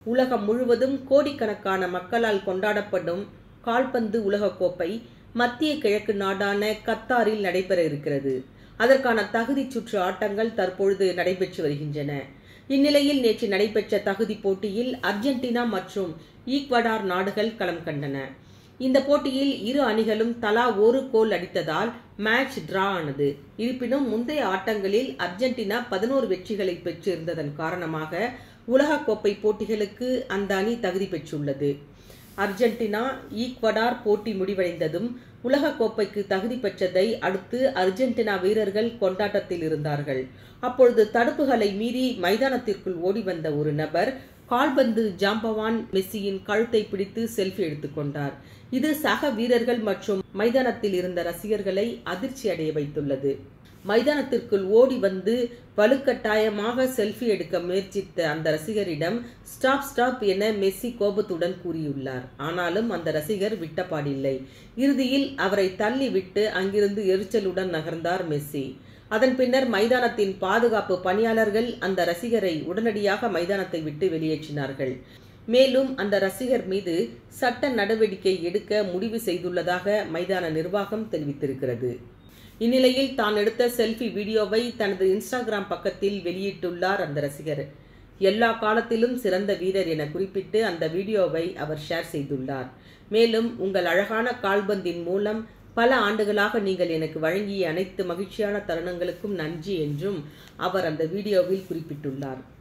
உலகம் முழுவதும் கோடிக்கணக்கான மக்களால் கொண்டாடப்படும் கால்பந்து உலகக்கோப்பை மத்திய கிழக்கு நாடான கத்தாரில் நடைபெற இருக்கிறது. அதற்கான தகுதி சுற்று ஆட்டங்கள் தற்பொழுது நடைபெற்று வருகின்றன. இந்நிலையில் நேற்று நடைபெற்ற தகுதி போட்டியில் அர்ஜென்டினா மற்றும் ஈக்வடார் நாடுகள் களம் கண்டன. இந்த போட்டியில் இரு அணிகளும் தலா ஒரு கோல் அடித்ததால் மேட்ச் டிரா ஆனது. இருப்பினும் முந்தைய ஆட்டங்களில் அர்ஜென்டினா 11 வெற்றிகளை பெற்றிருந்ததன் காரணமாக உலகக்கோப்பை போட்டிகளுக்கு அந்த அணி தகுதி பெற்றுள்ளது. அர்ஜென்டினா ஈக்வடார் போட்டி முடிவடைந்ததும் உலகக்கோப்பைக்கு தகுதி பெற்றதை அடுத்து அர்ஜென்டினா வீரர்கள் கொண்டாட்டத்தில் இருந்தார்கள். அப்பொழுது தடுப்புகளை மீறி மைதானத்திற்குள் ஓடி வந்த ஒரு நபர் கால்பந்து ஜாம்பவான் மெஸ்ஸியின் கழுத்தை பிடித்து செல்ஃபி எடுத்துக்கொண்டார். இது சக வீரர்கள் மற்றும் மைதானத்தில் இருந்த ரசிகர்களை அதிர்ச்சி அடைய வைத்துள்ளது. மைதானத்திற்குள் ஓடி வந்து வலுக்கட்டாயமாக செல்ஃபி எடுக்க முயற்சித்த அந்த ரசிகரிடம் ஸ்டாப் என மெஸ்ஸி கோபத்துடன் கூறியுள்ளார். ஆனாலும் அந்த ரசிகர் விட்டபாடில்லை. இறுதியில் அவரை தள்ளி விட்டு அங்கிருந்து எரிச்சலுடன் நகர்ந்தார் மெஸ்ஸி. அதன் பின்னர் மைதானத்தின் பாதுகாப்பு பணியாளர்கள் அந்த ரசிகரை உடனடியாக மைதானத்தை விட்டு வெளியேற்றினார்கள். மேலும் அந்த ரசிகர் மீது சட்ட நடவடிக்கை எடுக்க முடிவு செய்துள்ளதாக மைதான நிர்வாகம் தெரிவித்திருக்கிறது. இந்நிலையில் தான் எடுத்த செல்ஃபி வீடியோவை தனது இன்ஸ்டாகிராம் பக்கத்தில் வெளியிட்டுள்ளார் அந்த ரசிகர். எல்லா காலத்திலும் சிறந்த வீரர் என குறிப்பிட்டு அந்த வீடியோவை அவர் ஷேர் செய்துள்ளார். மேலும் உங்கள் அழகான கால்பந்தின் மூலம் பல ஆண்டுகளாக நீங்கள் எனக்கு வழங்கிய அனைத்து மகிழ்ச்சியான தருணங்களுக்கும் நன்றி என்றும் அவர் அந்த வீடியோவில் குறிப்பிட்டுள்ளார்.